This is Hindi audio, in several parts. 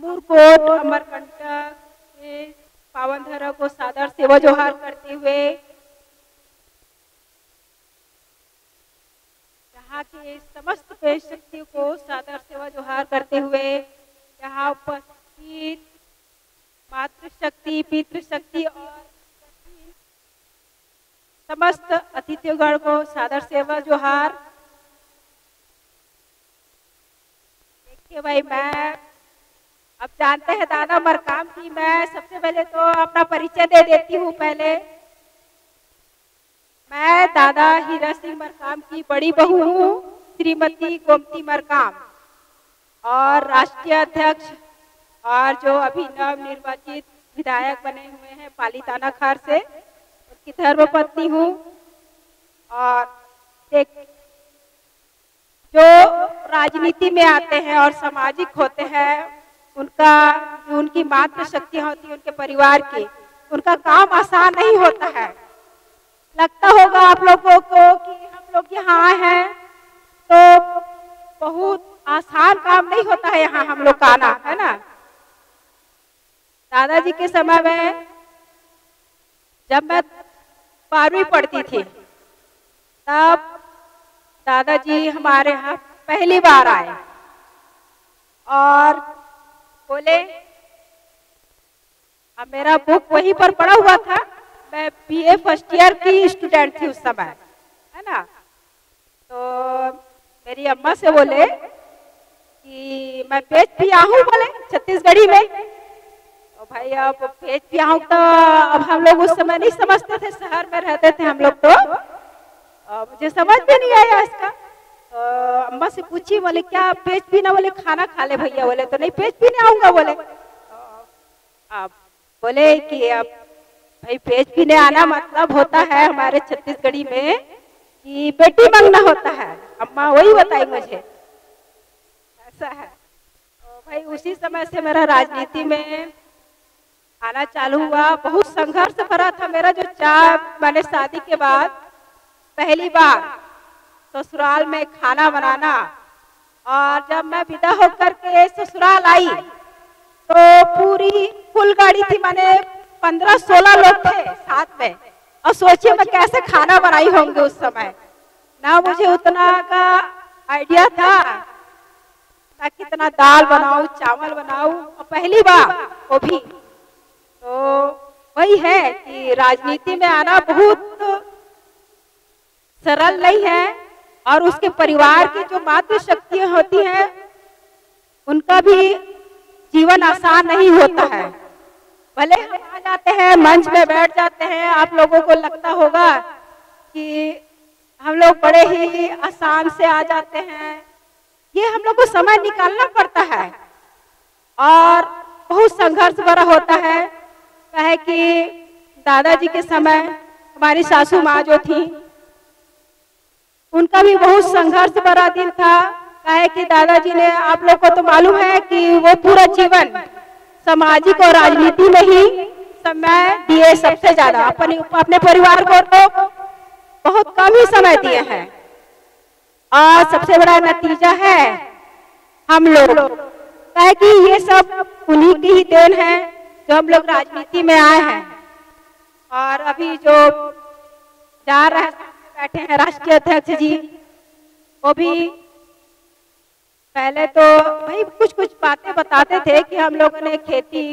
अमूरकोट अमरकंटक के पावन धरा को सादर सेवा जोहार करते हुए, यहाँ के समस्त प्रेक्षकों को सादर सेवा जोहार करते हुए, यहाँ उपस्थित मातृशक्ति, पितृशक्ति और समस्त अतिथिगण को सादर सेवा जोहार। देखिए भाई, मैं अब जानते हैं दादा मरकाम की, मैं सबसे पहले तो अपना परिचय दे देती हूँ। पहले मैं दादा हीरा सिंह मरकाम की बड़ी बहू हूँ, श्रीमती गोमती मरकाम, और राष्ट्रीय अध्यक्ष और जो अभी नव निर्वाचित विधायक बने हुए हैं पाली तानाखार से, उनकी धर्मपत्नी हूँ। और जो राजनीति में आते हैं और सामाजिक होते हैं, उनका जो उनकी मातृ शक्तियाँ होती है उनके परिवार की, उनका काम आसान नहीं होता है। लगता होगा आप लोगों को कि हम लोग यहाँ आए हैं तो बहुत आसान काम नहीं होता है यहाँ हम लोग का आना, है ना। दादाजी के समय में जब मैं 12वीं पढ़ती थी, तब दादाजी हमारे यहाँ पहली बार आए और बोले, अब मेरा बुक वहीं पर पड़ा हुआ था, मैं बीए फर्स्ट ईयर की स्टूडेंट थी उस समय, है ना। तो मेरी अम्मा से बोले कि मैं पेज भी आऊँ, बोले छत्तीसगढ़ी में। तो भाई अब पेज भी आऊँ तो अब हम लोग उस समय नहीं समझते थे, शहर में रहते थे हम लोग, तो मुझे समझ में नहीं आया इसका। तो अम्मा से पूछी, बोले क्या पेज पीना, बोले खाना खा ले भैया, बोले तो नहीं पेज पीने आऊंगा, बोले। अब बोले कि अब भाई पेज पीने आना मतलब होता है हमारे छत्तीसगढ़ी में कि बेटी मांगना होता है। अम्मा वही बताई मुझे, ऐसा है। तो भाई उसी समय से मेरा राजनीति में आना चालू हुआ। बहुत संघर्ष भरा था मेरा जो मैंने शादी के बाद पहली बार ससुराल में खाना बनाना, और जब मैं विदा होकर के ससुराल आई तो पूरी फुल गाड़ी थी, माने 15-16 लोग थे साथ में, और सोचिए मैं कैसे खाना बनाई होंगे उस समय। ना मुझे उतना का आइडिया था, ना कितना दाल बनाऊं, चावल बनाऊं, और पहली बार वो भी। तो वही है कि राजनीति में आना बहुत सरल नहीं है, और उसके परिवार की जो मातृ शक्तियाँ होती हैं उनका भी जीवन आसान नहीं होता है। भले हम आ जाते हैं, मंच में बैठ जाते हैं, आप लोगों को लगता होगा कि हम लोग बड़े ही आसान से आ जाते हैं, ये हम लोग को समय निकालना पड़ता है और बहुत संघर्ष भरा होता है। कहे कि दादाजी के समय हमारी सासू माँ जो थी, उनका भी बहुत संघर्ष भरा दिन था। कहे कि दादाजी ने, आप लोग को तो मालूम है कि वो पूरा जीवन सामाजिक और राजनीति में ही समय दिए, सबसे ज्यादा अपने परिवार को तो बहुत कम ही समय दिए हैं। और सबसे बड़ा नतीजा है हम लोग, कहे कि ये सब उन्हीं की ही देन है जो हम लोग राजनीति में आए हैं। और अभी जो जा रहे हैं, बैठे हैं राष्ट्रीय अध्यक्ष जी, वो भी पहले तो भाई कुछ कुछ बातें बताते थे कि हम लोगों ने खेती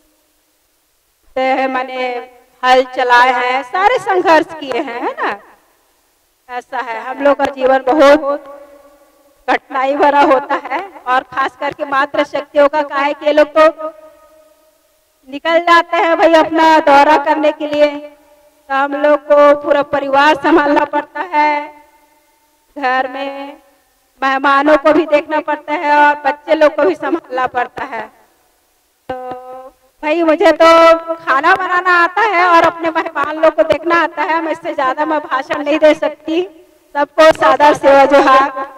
से माने हल चलाए हैं, सारे संघर्ष किए हैं, है ना। ऐसा है, हम लोग का जीवन बहुत कठिनाई भरा होता है, और खास करके मातृ शक्तियों का क्या है कि ये लोग तो निकल जाते हैं भाई अपना दौरा करने के लिए, तो हम लोग को पूरा परिवार संभालना पड़ता है, घर में मेहमानों को भी देखना पड़ता है और बच्चे लोग को भी संभालना पड़ता है। तो भाई मुझे तो खाना बनाना आता है और अपने मेहमान लोग को देखना आता है, मैं इससे ज्यादा मैं भाषण नहीं दे सकती। सबको सादर सेवा जोहार।